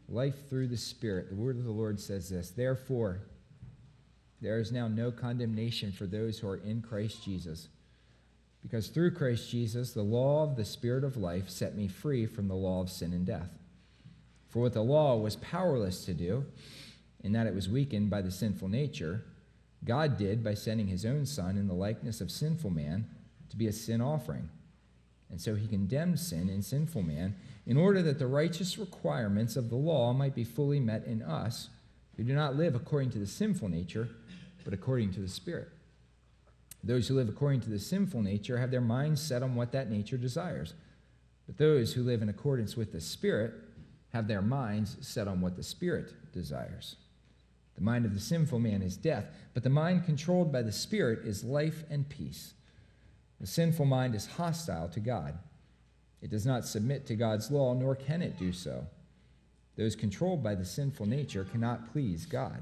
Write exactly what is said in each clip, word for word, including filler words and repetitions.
life through the Spirit. The word of the Lord says this, "Therefore, there is now no condemnation for those who are in Christ Jesus. Because through Christ Jesus, the law of the Spirit of life set me free from the law of sin and death. For what the law was powerless to do, in that it was weakened by the sinful nature, God did by sending his own Son in the likeness of sinful man to be a sin offering. And so he condemned sin in sinful man, in order that the righteous requirements of the law might be fully met in us, who do not live according to the sinful nature, but according to the Spirit. Those who live according to the sinful nature have their minds set on what that nature desires. But those who live in accordance with the Spirit have their minds set on what the Spirit desires. The mind of the sinful man is death, but the mind controlled by the Spirit is life and peace. The sinful mind is hostile to God. It does not submit to God's law, nor can it do so. Those controlled by the sinful nature cannot please God.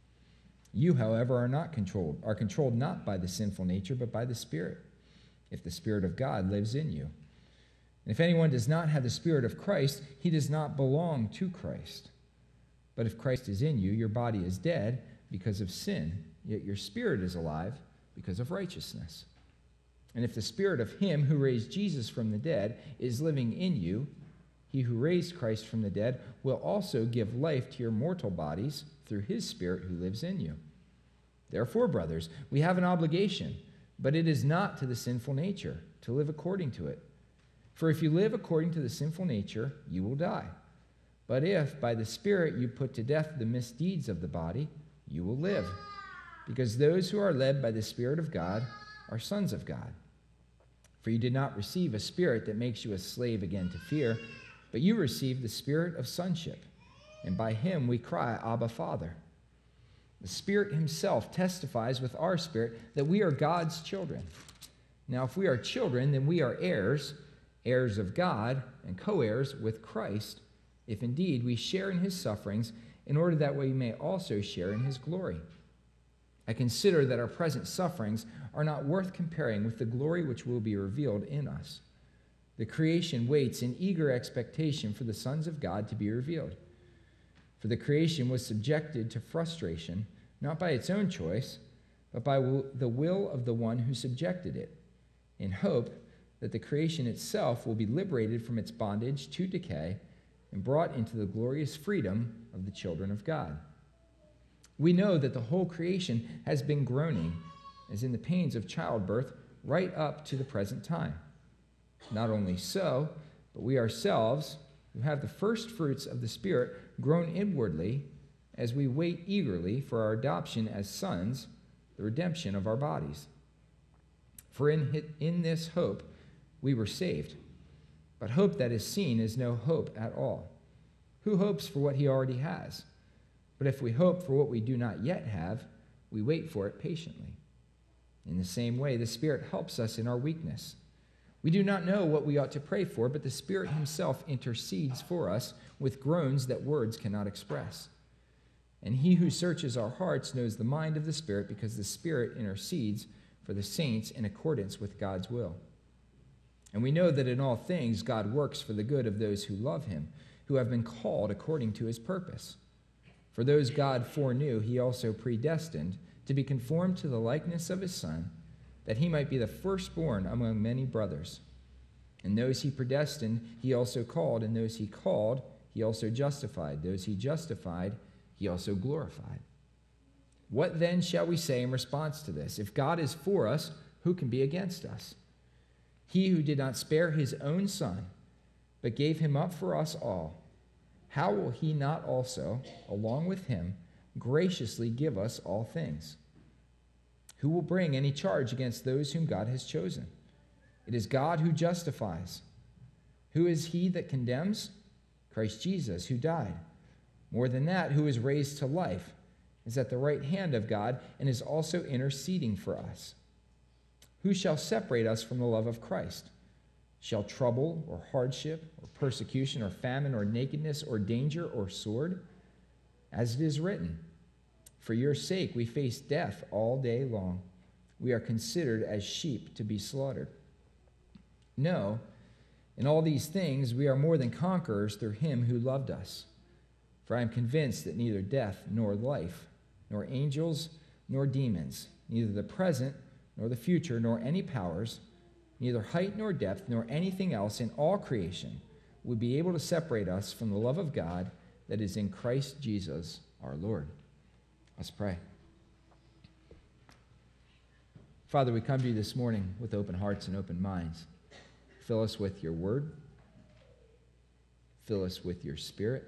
You, however, are not controlled, are controlled not by the sinful nature, but by the Spirit, if the Spirit of God lives in you. And if anyone does not have the Spirit of Christ, he does not belong to Christ. But if Christ is in you, your body is dead because of sin, yet your spirit is alive because of righteousness. And if the Spirit of him who raised Jesus from the dead is living in you, he who raised Christ from the dead will also give life to your mortal bodies through his Spirit who lives in you. Therefore, brothers, we have an obligation, but it is not to the sinful nature to live according to it. For if you live according to the sinful nature, you will die. But if by the Spirit you put to death the misdeeds of the body, you will live. Because those who are led by the Spirit of God are sons of God. For you did not receive a spirit that makes you a slave again to fear, but you received the Spirit of sonship, and by him we cry, Abba, Father. The Spirit himself testifies with our spirit that we are God's children. Now, if we are children, then we are heirs, heirs of God, and co-heirs with Christ, if indeed we share in his sufferings, in order that we may also share in his glory. I consider that our present sufferings are not worth comparing with the glory which will be revealed in us. The creation waits in eager expectation for the sons of God to be revealed. For the creation was subjected to frustration, not by its own choice, but by the will of the one who subjected it, in hope that the creation itself will be liberated from its bondage to decay and brought into the glorious freedom of the children of God. We know that the whole creation has been groaning, as in the pains of childbirth, right up to the present time. Not only so, but we ourselves, who have the first fruits of the Spirit, groan inwardly as we wait eagerly for our adoption as sons, the redemption of our bodies. For in, in this hope we were saved. But hope that is seen is no hope at all. Who hopes for what he already has? But if we hope for what we do not yet have, we wait for it patiently. In the same way, the Spirit helps us in our weakness. We do not know what we ought to pray for, but the Spirit himself intercedes for us with groans that words cannot express. And he who searches our hearts knows the mind of the Spirit, because the Spirit intercedes for the saints in accordance with God's will. And we know that in all things God works for the good of those who love him, who have been called according to his purpose. For those God foreknew, he also predestined to be conformed to the likeness of his Son, that he might be the firstborn among many brothers. And those he predestined, he also called, and those he called, he also justified. Those he justified, he also glorified. What then shall we say in response to this? If God is for us, who can be against us? He who did not spare his own Son, but gave him up for us all, how will he not also, along with him, graciously give us all things? Who will bring any charge against those whom God has chosen? It is God who justifies. Who is he that condemns? Christ Jesus, who died. More than that, who is raised to life, is at the right hand of God, and is also interceding for us. Who shall separate us from the love of Christ? Shall trouble, or hardship, or persecution, or famine, or nakedness, or danger, or sword? As it is written, for your sake we face death all day long. We are considered as sheep to be slaughtered. No, in all these things we are more than conquerors through him who loved us. For I am convinced that neither death nor life, nor angels nor demons, neither the present nor the future, nor any powers, neither height nor depth, nor anything else in all creation would be able to separate us from the love of God that is in Christ Jesus our Lord. Let's pray. Father, we come to you this morning with open hearts and open minds. Fill us with your word. Fill us with your spirit.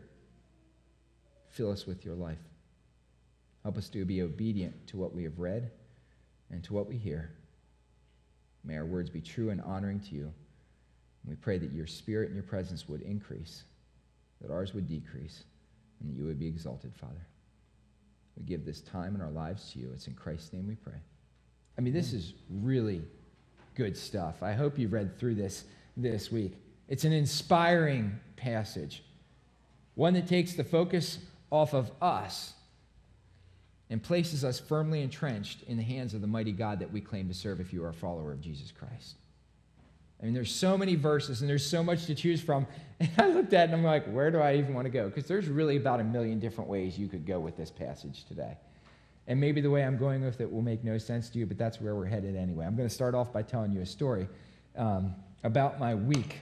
Fill us with your life. Help us to be obedient to what we have read and to what we hear. May our words be true and honoring to you. And we pray that your spirit and your presence would increase, that ours would decrease, and that you would be exalted, Father. We give this time in our lives to you. It's in Christ's name we pray. I mean, this is really good stuff. I hope you've read through this this week. It's an inspiring passage, one that takes the focus off of us and places us firmly entrenched in the hands of the mighty God that we claim to serve if you are a follower of Jesus Christ. I mean, there's so many verses and there's so much to choose from. And I looked at it and I'm like, where do I even want to go? Because there's really about a million different ways you could go with this passage today. And maybe the way I'm going with it will make no sense to you, but that's where we're headed anyway. I'm going to start off by telling you a story um, about my week.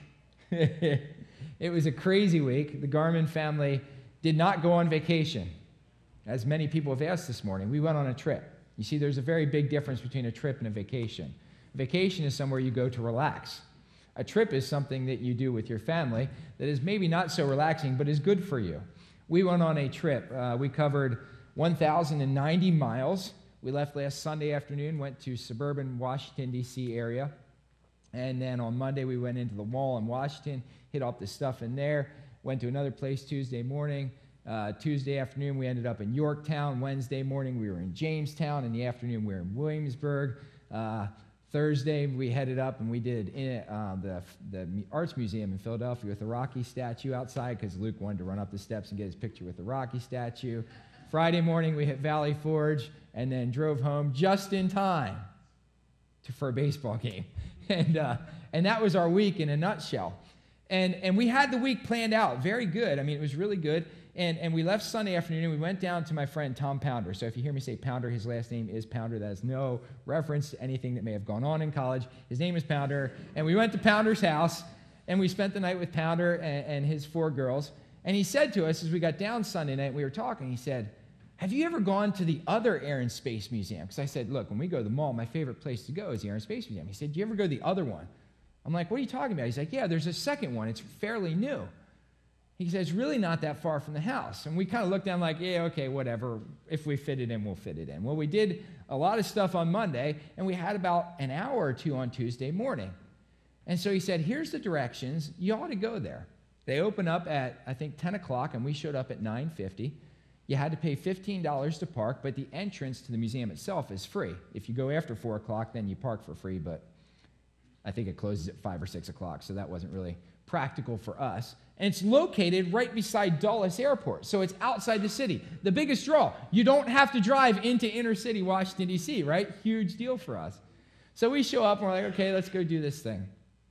It was a crazy week. The Garmin family did not go on vacation, as many people have asked this morning. We went on a trip. You see, there's a very big difference between a trip and a vacation. A vacation is somewhere you go to relax. A trip is something that you do with your family that is maybe not so relaxing, but is good for you. We went on a trip. Uh, we covered one thousand ninety miles. We left last Sunday afternoon, went to suburban Washington, D C area. And then on Monday, we went into the mall in Washington, hit up the stuff in there, went to another place Tuesday morning. Uh, Tuesday afternoon, we ended up in Yorktown. Wednesday morning, we were in Jamestown. In the afternoon, we were in Williamsburg. Uh, Thursday, we headed up and we did in, uh, the, the Arts Museum in Philadelphia with the Rocky statue outside because Luke wanted to run up the steps and get his picture with the Rocky statue. Friday morning, we hit Valley Forge and then drove home just in time to, for a baseball game. And, uh, and that was our week in a nutshell. And, and we had the week planned out very good. I mean, it was really good. And, and we left Sunday afternoon, and we went down to my friend Tom Pounder. So if you hear me say Pounder, his last name is Pounder. That is no reference to anything that may have gone on in college. His name is Pounder. And we went to Pounder's house, and we spent the night with Pounder and, and his four girls. And he said to us, as we got down Sunday night, we were talking, he said, have you ever gone to the other Air and Space Museum? Because I said, look, when we go to the mall, my favorite place to go is the Air and Space Museum. He said, do you ever go to the other one? I'm like, what are you talking about? He's like, yeah, there's a second one. It's fairly new. He says, it's really not that far from the house. And we kind of looked down like, yeah, okay, whatever. If we fit it in, we'll fit it in. Well, we did a lot of stuff on Monday, and we had about an hour or two on Tuesday morning. And so he said, here's the directions. You ought to go there. They open up at, I think, ten o'clock, and we showed up at nine fifty. You had to pay fifteen dollars to park, but the entrance to the museum itself is free. If you go after four o'clock, then you park for free, but I think it closes at five or six o'clock, so that wasn't really practical for us. And it's located right beside Dulles Airport, so it's outside the city. The biggest draw. You don't have to drive into inner city Washington, D C, right? Huge deal for us. So we show up, and we're like, okay, let's go do this thing.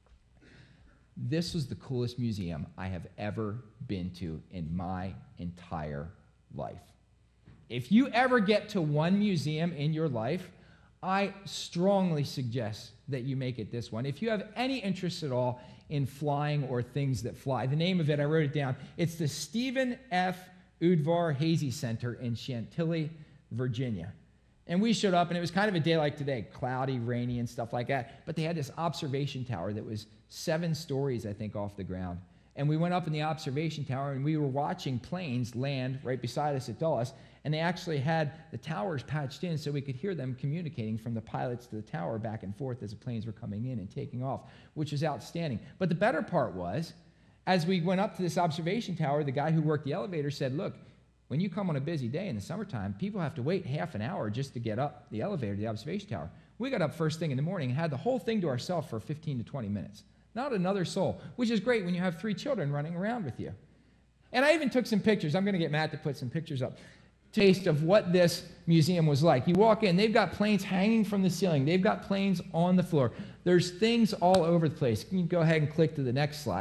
This was the coolest museum I have ever been to in my entire life. If you ever get to one museum in your life, I strongly suggest that you make it this one. If you have any interest at all in flying or things that fly, the name of it, I wrote it down. It's the Stephen F. Udvar-Hazy Center in Chantilly, Virginia. And we showed up, and it was kind of a day like today, cloudy, rainy, and stuff like that. But they had this observation tower that was seven stories, I think, off the ground. And we went up in the observation tower, and we were watching planes land right beside us at Dulles, and they actually had the towers patched in so we could hear them communicating from the pilots to the tower back and forth as the planes were coming in and taking off, which was outstanding. But the better part was, as we went up to this observation tower, the guy who worked the elevator said, look, when you come on a busy day in the summertime, people have to wait half an hour just to get up the elevator to the observation tower. We got up first thing in the morning and had the whole thing to ourselves for fifteen to twenty minutes. Not another soul, which is great when you have three children running around with you. And I even took some pictures. I'm going to get Matt to put some pictures up. Taste of what this museum was like. You walk in, they've got planes hanging from the ceiling. They've got planes on the floor. There's things all over the place. You can go ahead and click to the next slide.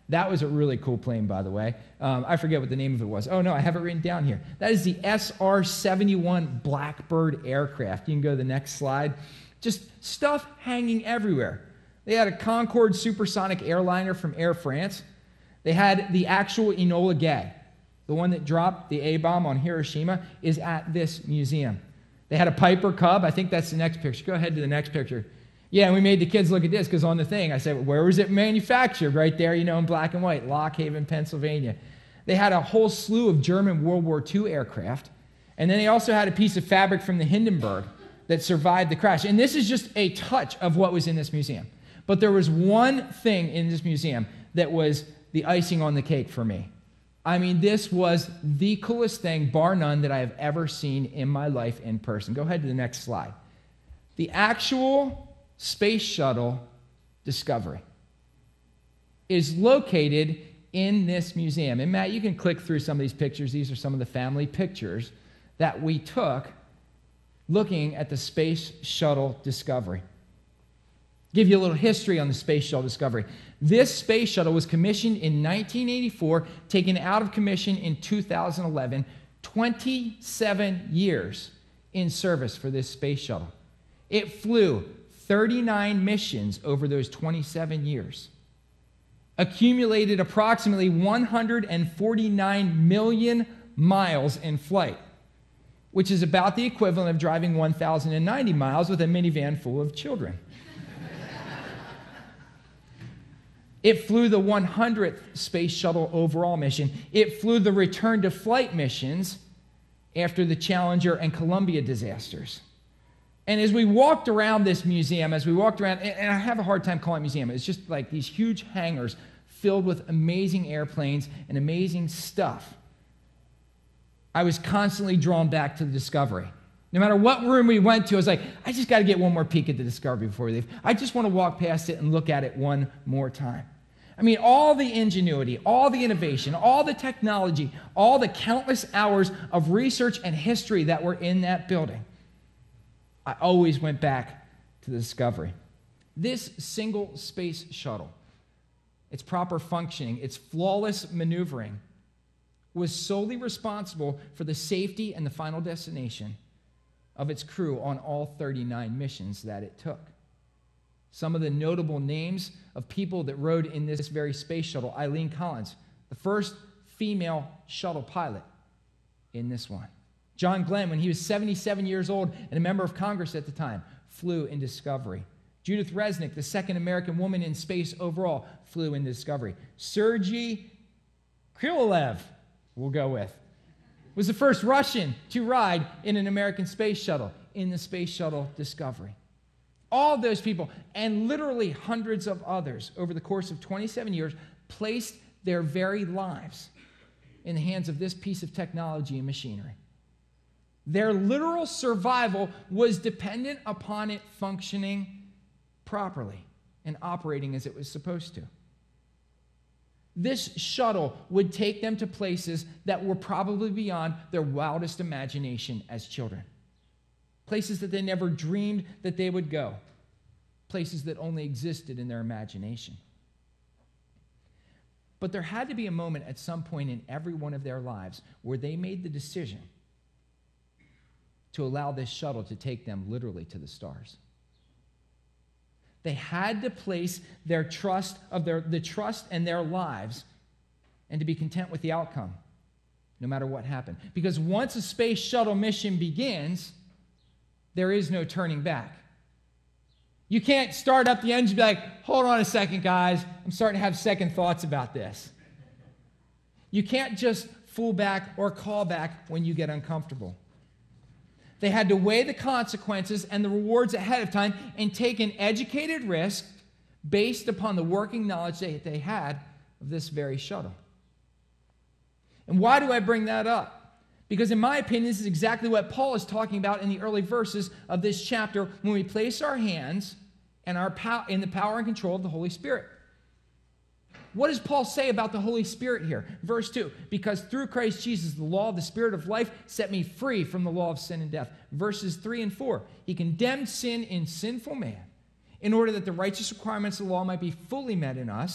That was a really cool plane, by the way. Um, I forget what the name of it was. Oh, no, I have it written down here. That is the S R seventy-one Blackbird aircraft. You can go to the next slide. Just stuff hanging everywhere. They had a Concorde supersonic airliner from Air France. They had the actual Enola Gay, the one that dropped the A-bomb on Hiroshima, is at this museum. They had a Piper Cub. I think that's the next picture. Go ahead to the next picture. Yeah, and we made the kids look at this because on the thing, I said, where was it manufactured? Right there, you know, in black and white, Lock Haven, Pennsylvania. They had a whole slew of German World War Two aircraft. And then they also had a piece of fabric from the Hindenburg that survived the crash. And this is just a touch of what was in this museum. But there was one thing in this museum that was the icing on the cake for me. I mean, this was the coolest thing, bar none, that I have ever seen in my life in person. Go ahead to the next slide. The actual Space Shuttle Discovery is located in this museum. And Matt, you can click through some of these pictures. These are some of the family pictures that we took looking at the Space Shuttle Discovery. Give you a little history on the Space Shuttle Discovery. This space shuttle was commissioned in nineteen eighty-four, taken out of commission in two thousand eleven, twenty-seven years in service for this space shuttle. It flew thirty-nine missions over those twenty-seven years, accumulated approximately one hundred forty-nine million miles in flight, which is about the equivalent of driving one thousand ninety miles with a minivan full of children. It flew the one hundredth Space Shuttle overall mission. It flew the return to flight missions after the Challenger and Columbia disasters. And as we walked around this museum, as we walked around, and I have a hard time calling it a museum, it's just like these huge hangars filled with amazing airplanes and amazing stuff. I was constantly drawn back to the Discovery. No matter what room we went to, I was like, I just got to get one more peek at the Discovery before we leave. I just want to walk past it and look at it one more time. I mean, all the ingenuity, all the innovation, all the technology, all the countless hours of research and history that were in that building, I always went back to the Discovery. This single space shuttle, its proper functioning, its flawless maneuvering, was solely responsible for the safety and the final destination of its crew on all thirty-nine missions that it took. Some of the notable names of people that rode in this very space shuttle: Eileen Collins, the first female shuttle pilot in this one. John Glenn, when he was seventy-seven years old and a member of Congress at the time, flew in Discovery. Judith Resnick, the second American woman in space overall, flew in Discovery. Sergei Krikalev, we'll go with, was the first Russian to ride in an American space shuttle in the Space Shuttle Discovery. All those people, and literally hundreds of others, over the course of twenty-seven years, placed their very lives in the hands of this piece of technology and machinery. Their literal survival was dependent upon it functioning properly and operating as it was supposed to. This shuttle would take them to places that were probably beyond their wildest imagination as children. Places that they never dreamed that they would go. Places that only existed in their imagination. But there had to be a moment at some point in every one of their lives where they made the decision to allow this shuttle to take them literally to the stars. They had to place their trust of their the trust in their lives and to be content with the outcome, no matter what happened. Because once a space shuttle mission begins, there is no turning back. You can't start up the engine and be like, hold on a second, guys. I'm starting to have second thoughts about this. You can't just fool back or call back when you get uncomfortable. They had to weigh the consequences and the rewards ahead of time and take an educated risk based upon the working knowledge that they had of this very shuttle. And why do I bring that up? Because in my opinion, this is exactly what Paul is talking about in the early verses of this chapter when we place our hands and our pow- in the power and control of the Holy Spirit. What does Paul say about the Holy Spirit here? Verse two, because through Christ Jesus, the law of the Spirit of life set me free from the law of sin and death. Verses three and four, he condemned sin in sinful man in order that the righteous requirements of the law might be fully met in us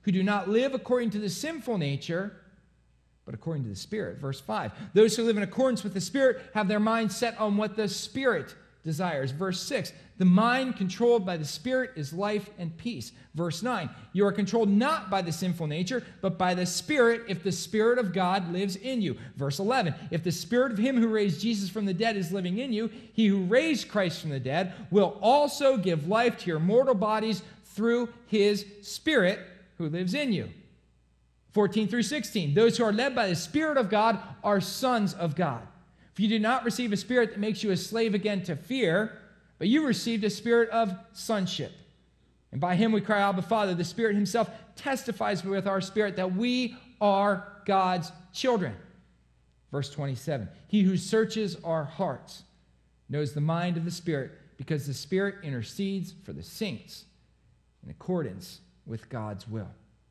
who do not live according to the sinful nature, but according to the Spirit. Verse five, those who live in accordance with the Spirit have their mind set on what the Spirit desires. Verse six, the mind controlled by the Spirit is life and peace. Verse nine, you are controlled not by the sinful nature, but by the Spirit, if the Spirit of God lives in you. Verse eleven, if the Spirit of him who raised Jesus from the dead is living in you, he who raised Christ from the dead will also give life to your mortal bodies through his Spirit who lives in you. fourteen through sixteen, those who are led by the Spirit of God are sons of God. For you did not receive a spirit that makes you a slave again to fear, but you received a spirit of sonship. And by him we cry, Abba, Father. The Spirit himself testifies with our spirit that we are God's children. Verse twenty-seven, he who searches our hearts knows the mind of the Spirit, because the Spirit intercedes for the saints in accordance with God's will.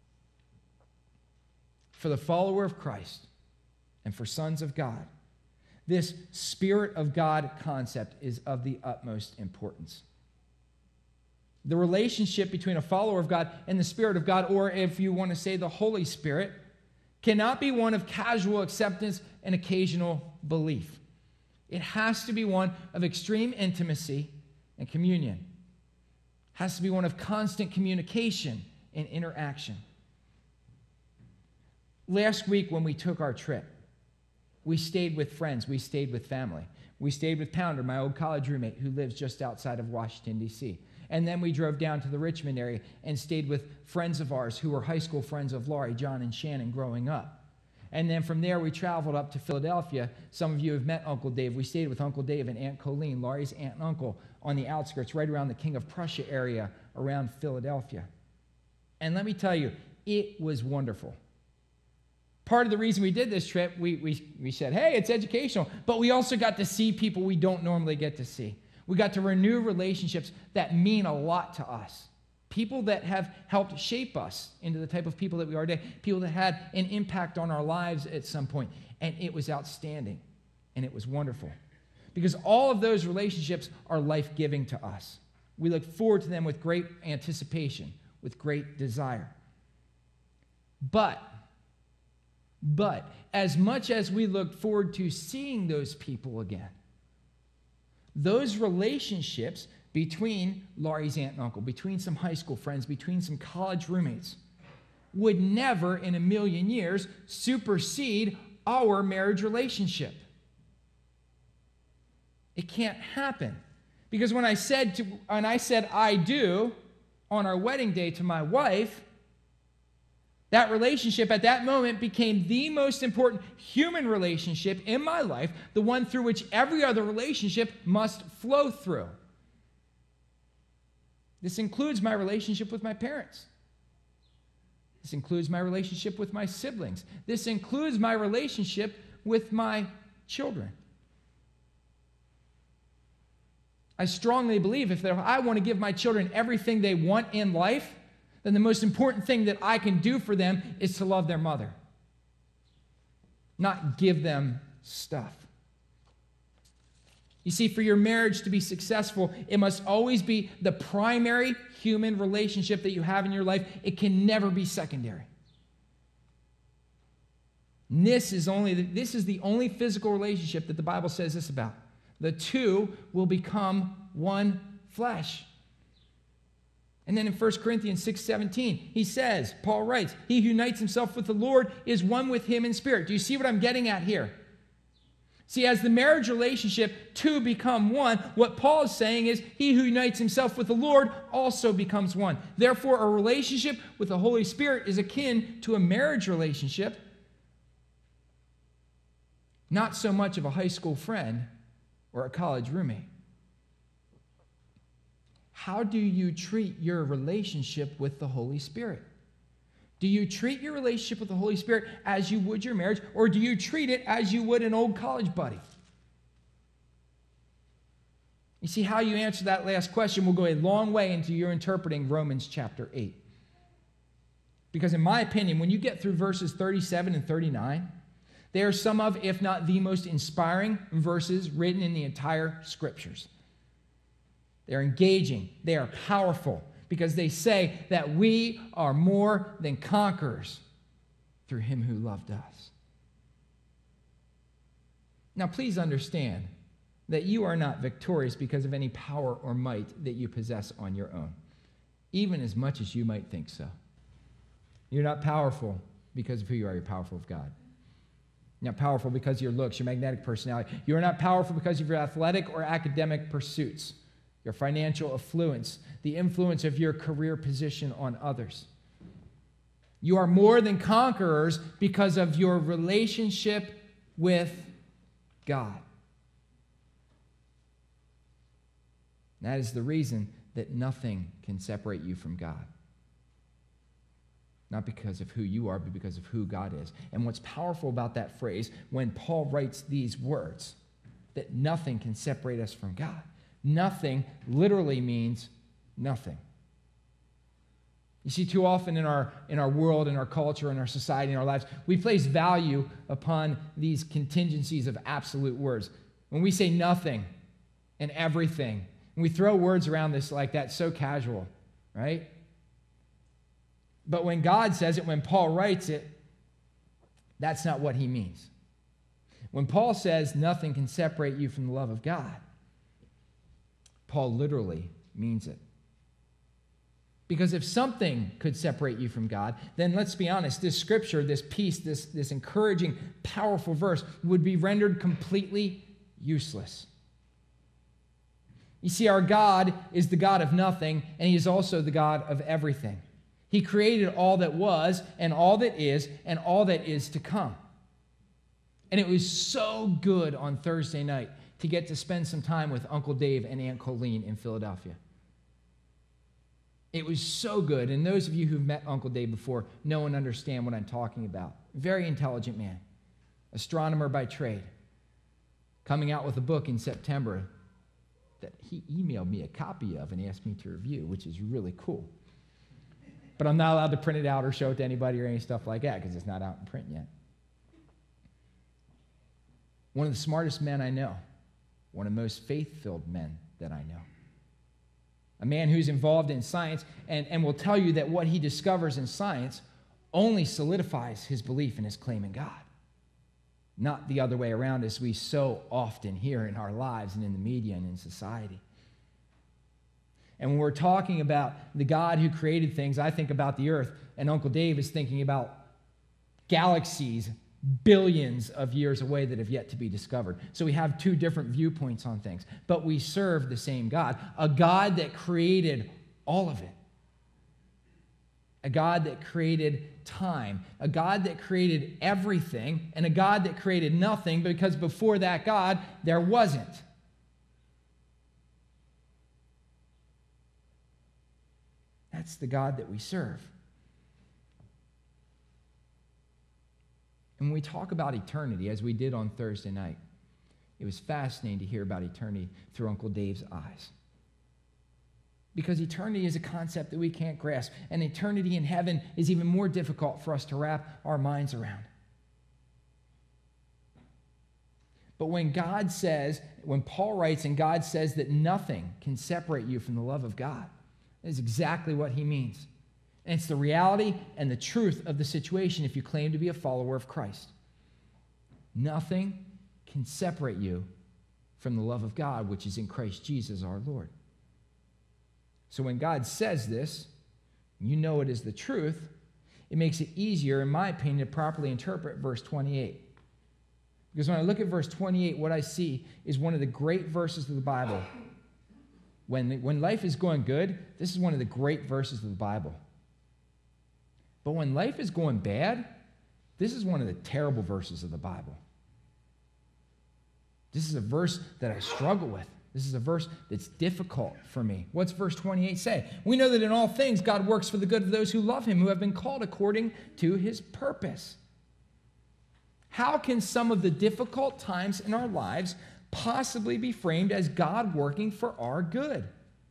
For the follower of Christ and for sons of God, this Spirit of God concept is of the utmost importance. The relationship between a follower of God and the Spirit of God, or if you want to say the Holy Spirit, cannot be one of casual acceptance and occasional belief. It has to be one of extreme intimacy and communion. It has to be one of constant communication and interaction. Last week when we took our trip, we stayed with friends. We stayed with family. We stayed with Pounder, my old college roommate, who lives just outside of Washington, D C And then we drove down to the Richmond area and stayed with friends of ours who were high school friends of Laurie, John, and Shannon growing up. And then from there, we traveled up to Philadelphia. Some of you have met Uncle Dave. We stayed with Uncle Dave and Aunt Colleen, Laurie's aunt and uncle, on the outskirts, right around the King of Prussia area around Philadelphia. And let me tell you, it was wonderful. Part of the reason we did this trip, we, we, we said, hey, it's educational, but we also got to see people we don't normally get to see. We got to renew relationships that mean a lot to us. People that have helped shape us into the type of people that we are today. People that had an impact on our lives at some point. And it was outstanding. And it was wonderful. Because all of those relationships are life-giving to us. We look forward to them with great anticipation, with great desire. But... But as much as we look forward to seeing those people again, those relationships between Laurie's aunt and uncle, between some high school friends, between some college roommates, would never in a million years supersede our marriage relationship. It can't happen. Because when I said to, when I said I do on our wedding day to my wife, that relationship at that moment became the most important human relationship in my life, the one through which every other relationship must flow through. This includes my relationship with my parents. This includes my relationship with my siblings. This includes my relationship with my children. I strongly believe if I want to give my children everything they want in life, then the most important thing that I can do for them is to love their mother, not give them stuff. You see, for your marriage to be successful, it must always be the primary human relationship that you have in your life. It can never be secondary. And this is only this is the only physical relationship that the Bible says this about. The two will become one flesh. And then in First Corinthians six seventeen, he says, Paul writes, he who unites himself with the Lord is one with him in spirit. Do you see what I'm getting at here? See, as the marriage relationship, two become one, what Paul is saying is he who unites himself with the Lord also becomes one. Therefore, a relationship with the Holy Spirit is akin to a marriage relationship, not so much of a high school friend or a college roommate. How do you treat your relationship with the Holy Spirit? Do you treat your relationship with the Holy Spirit as you would your marriage, or do you treat it as you would an old college buddy? You see, how you answer that last question will go a long way into your interpreting Romans chapter eight. Because in my opinion, when you get through verses thirty-seven and thirty-nine, they are some of, if not the most inspiring verses written in the entire Scriptures. They're engaging. They are powerful. because they say that we are more than conquerors through him who loved us. Now, please understand that you are not victorious because of any power or might that you possess on your own, even as much as you might think so. You're not powerful because of who you are. You're powerful of God. You're not powerful because of your looks, your magnetic personality. You are not powerful because of your athletic or academic pursuits, your financial affluence, the influence of your career position on others. You are more than conquerors because of your relationship with God. That is the reason that nothing can separate you from God. Not because of who you are, but because of who God is. And what's powerful about that phrase, when Paul writes these words, that nothing can separate us from God, nothing literally means nothing. You see, too often in our, in our world, in our culture, in our society, in our lives, we place value upon these contingencies of absolute words. When we say nothing and everything, and we throw words around this like that so casual, right? But when God says it, when Paul writes it, that's not what he means. When Paul says nothing can separate you from the love of God, Paul literally means it. Because if something could separate you from God, then let's be honest, this scripture, this piece, this, this encouraging, powerful verse would be rendered completely useless. You see, our God is the God of nothing, and he is also the God of everything. He created all that was, and all that is, and all that is to come. And it was so good on Thursday night to get to spend some time with Uncle Dave and Aunt Colleen in Philadelphia. It was so good. And those of you who've met Uncle Dave before know and understand what I'm talking about. Very intelligent man, astronomer by trade, coming out with a book in September that he emailed me a copy of and asked me to review, which is really cool. But I'm not allowed to print it out or show it to anybody or any stuff like that because it's not out in print yet. One of the smartest men I know, one of the most faith-filled men that I know. A man who's involved in science and, and will tell you that what he discovers in science only solidifies his belief in his claim in God. Not the other way around, as we so often hear in our lives and in the media and in society. And when we're talking about the God who created things, I think about the earth, and Uncle Dave is thinking about galaxies billions of years away that have yet to be discovered. So we have two different viewpoints on things, but we serve the same God, a God that created all of it, a God that created time, a God that created everything, and a God that created nothing, because before that God, there wasn't. That's the God that we serve. And when we talk about eternity, as we did on Thursday night, it was fascinating to hear about eternity through Uncle Dave's eyes. Because eternity is a concept that we can't grasp, and eternity in heaven is even more difficult for us to wrap our minds around. But when God says, when Paul writes and God says that nothing can separate you from the love of God, that is exactly what he means. And it's the reality and the truth of the situation if you claim to be a follower of Christ. Nothing can separate you from the love of God, which is in Christ Jesus our Lord. So when God says this, you know it is the truth, it makes it easier, in my opinion, to properly interpret verse twenty-eight. Because when I look at verse twenty-eight, what I see is one of the great verses of the Bible. When, when life is going good, this is one of the great verses of the Bible. But when life is going bad, this is one of the terrible verses of the Bible. This is a verse that I struggle with. This is a verse that's difficult for me. What's verse twenty-eight say? We know that in all things God works for the good of those who love him, who have been called according to his purpose. How can some of the difficult times in our lives possibly be framed as God working for our good?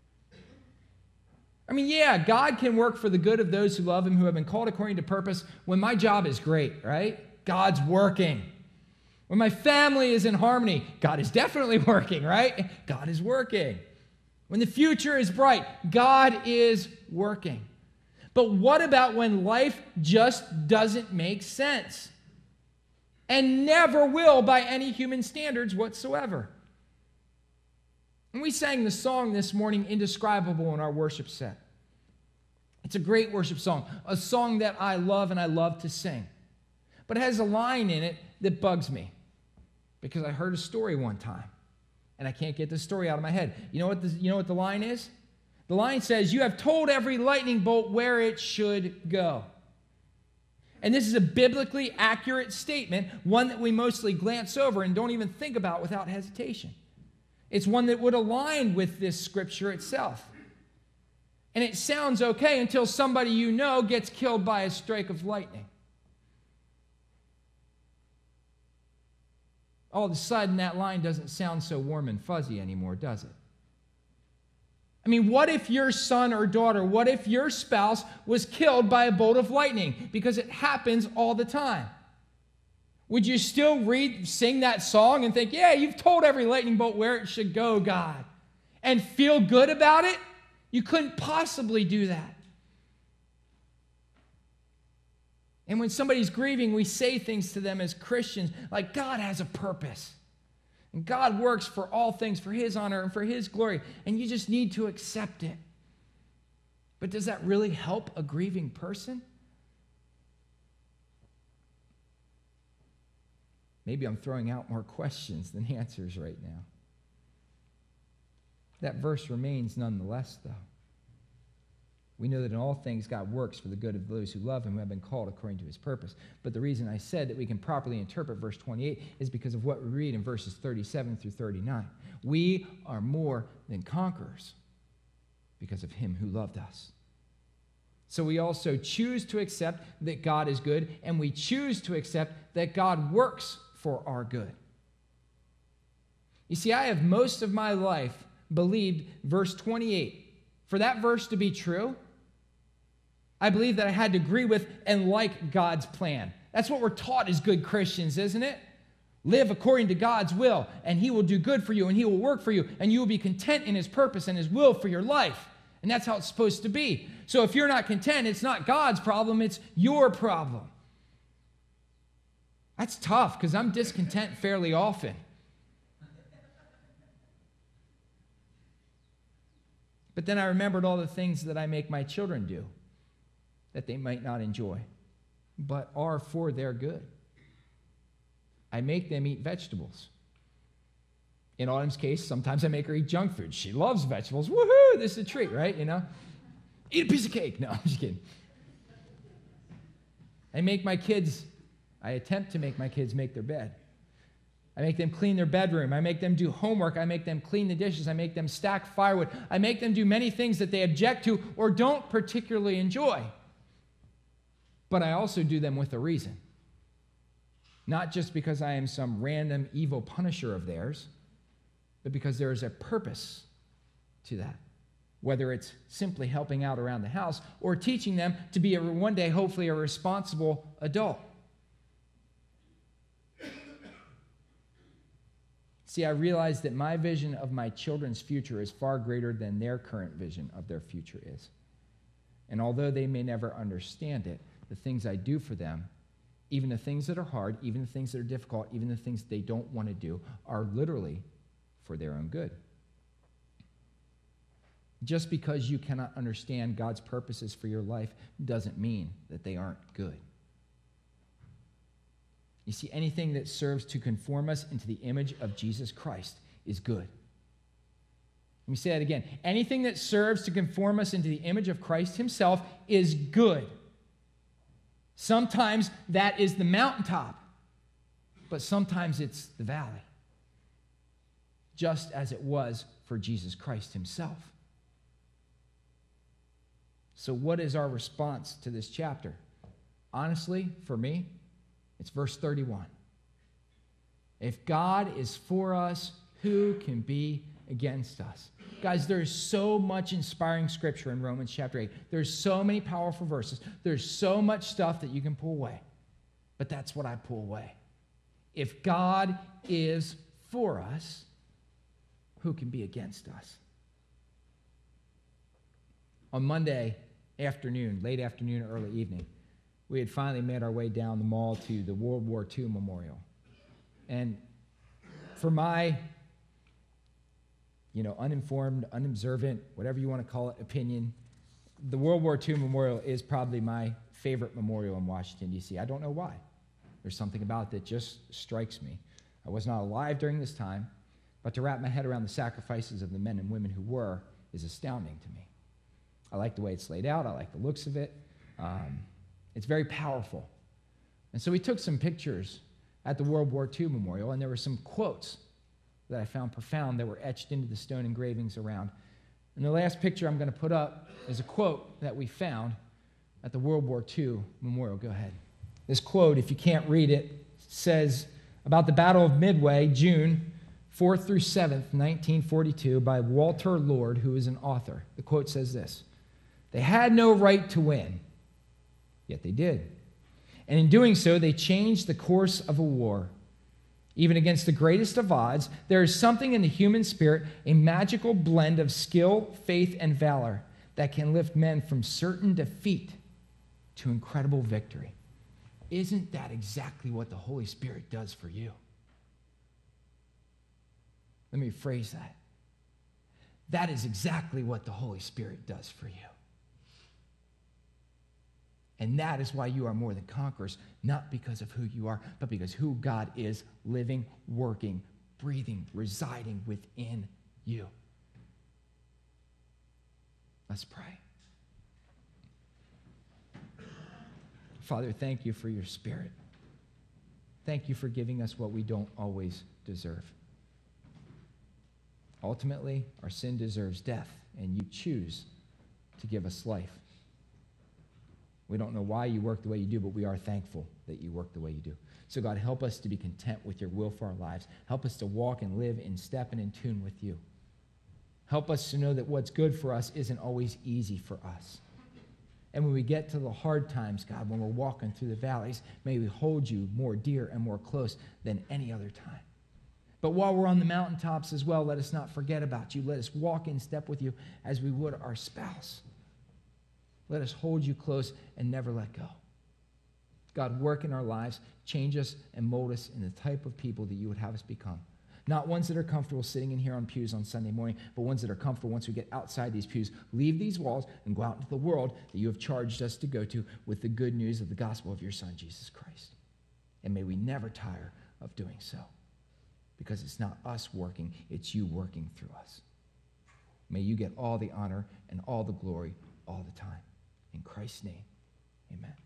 I mean, yeah, God can work for the good of those who love him, who have been called according to purpose when my job is great, right? God's working. When my family is in harmony, God is definitely working, right? God is working. When the future is bright, God is working. But what about when life just doesn't make sense? And never will by any human standards whatsoever. And we sang the song this morning, Indescribable, in our worship set. It's a great worship song, a song that I love and I love to sing. But it has a line in it that bugs me because I heard a story one time and I can't get the story out of my head. You know what the, you know what the line is? The line says, "You have told every lightning bolt where it should go." And this is a biblically accurate statement, one that we mostly glance over and don't even think about without hesitation. It's one that would align with this scripture itself. And it sounds okay until somebody you know gets killed by a strike of lightning. All of a sudden, that line doesn't sound so warm and fuzzy anymore, does it? I mean, what if your son or daughter, what if your spouse was killed by a bolt of lightning? Because it happens all the time. Would you still read, sing that song and think, yeah, you've told every lightning bolt where it should go, God, and feel good about it? You couldn't possibly do that. And when somebody's grieving, we say things to them as Christians like, God has a purpose. And God works for all things for his honor and for his glory. And you just need to accept it. But does that really help a grieving person? Maybe I'm throwing out more questions than answers right now. That verse remains nonetheless, though. We know that in all things God works for the good of those who love him, who have been called according to his purpose. But the reason I said that we can properly interpret verse twenty-eight is because of what we read in verses thirty-seven through thirty-nine. We are more than conquerors because of him who loved us. So we also choose to accept that God is good, and we choose to accept that God works for our good. You see, I have most of my life believed verse twenty-eight. For that verse to be true, I believe that I had to agree with and like God's plan. That's what we're taught as good Christians, isn't it? Live according to God's will, and he will do good for you, and he will work for you, and you will be content in his purpose and his will for your life. And that's how it's supposed to be. So if you're not content, it's not God's problem, it's your problem. That's tough, because I'm discontent fairly often. But then I remembered all the things that I make my children do that they might not enjoy, but are for their good. I make them eat vegetables. In Autumn's case, sometimes I make her eat junk food. She loves vegetables. Woohoo! This is a treat, right? You know? Eat a piece of cake. No, I'm just kidding. I make my kids, I attempt to make my kids make their bed. I make them clean their bedroom. I make them do homework. I make them clean the dishes. I make them stack firewood. I make them do many things that they object to or don't particularly enjoy. But I also do them with a reason. Not just because I am some random evil punisher of theirs, but because there is a purpose to that. Whether it's simply helping out around the house or teaching them to be a, one day, hopefully, a responsible adult. See, I realize that my vision of my children's future is far greater than their current vision of their future is. And although they may never understand it, the things I do for them, even the things that are hard, even the things that are difficult, even the things they don't want to do, are literally for their own good. Just because you cannot understand God's purposes for your life doesn't mean that they aren't good. You see, anything that serves to conform us into the image of Jesus Christ is good. Let me say that again. Anything that serves to conform us into the image of Christ himself is good. Sometimes that is the mountaintop, but sometimes it's the valley, just as it was for Jesus Christ himself. So what is our response to this chapter? Honestly, for me, it's verse thirty-one. If God is for us, who can be against us? Guys, there's so much inspiring scripture in Romans chapter eight. There's so many powerful verses. There's so much stuff that you can pull away. But that's what I pull away. If God is for us, who can be against us? On Monday afternoon, late afternoon, early evening, we had finally made our way down the mall to the World War Two Memorial. And for my, you know, uninformed, unobservant, whatever you want to call it, opinion, the World War Two Memorial is probably my favorite memorial in Washington, D C I don't know why. There's something about it that just strikes me. I was not alive during this time, but to wrap my head around the sacrifices of the men and women who were is astounding to me. I like the way it's laid out. I like the looks of it. Um, it's very powerful. And so we took some pictures at the World War Two Memorial, and there were some quotes that I found profound that were etched into the stone engravings around. And the last picture I'm going to put up is a quote that we found at the World War Two Memorial. Go ahead. This quote, if you can't read it, says about the Battle of Midway, June fourth through seventh, nineteen forty-two, by Walter Lord, who is an author. The quote says this: "They had no right to win, yet they did. And in doing so, they changed the course of a war. Even against the greatest of odds, there is something in the human spirit, a magical blend of skill, faith, and valor that can lift men from certain defeat to incredible victory." Isn't that exactly what the Holy Spirit does for you? Let me phrase that. That is exactly what the Holy Spirit does for you. And that is why you are more than conquerors, not because of who you are, but because who God is, living, working, breathing, residing within you. Let's pray. Father, thank you for your Spirit. Thank you for giving us what we don't always deserve. Ultimately, our sin deserves death, and you choose to give us life. We don't know why you work the way you do, but we are thankful that you work the way you do. So God, help us to be content with your will for our lives. Help us to walk and live in step and in tune with you. Help us to know that what's good for us isn't always easy for us. And when we get to the hard times, God, when we're walking through the valleys, may we hold you more dear and more close than any other time. But while we're on the mountaintops as well, let us not forget about you. Let us walk in step with you as we would our spouse. Let us hold you close and never let go. God, work in our lives, change us and mold us in the type of people that you would have us become. Not ones that are comfortable sitting in here on pews on Sunday morning, but ones that are comfortable once we get outside these pews, leave these walls, and go out into the world that you have charged us to go to with the good news of the gospel of your Son, Jesus Christ. And may we never tire of doing so, because it's not us working, it's you working through us. May you get all the honor and all the glory all the time. In Christ's name, amen.